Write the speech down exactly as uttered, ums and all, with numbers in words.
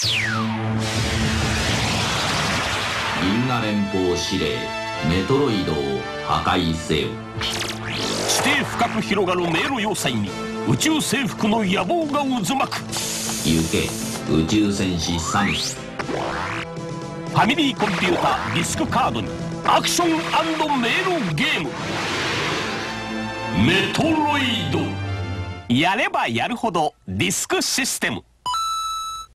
銀河連邦司令、メトロイドを破壊せよ。 地底深く広がる迷路要塞に宇宙征服の野望が渦巻く。 行け、宇宙戦士サム。 ファミリーコンピュータディスクカードにアクション&迷路ゲームメトロイド。やればやるほどディスクシステム。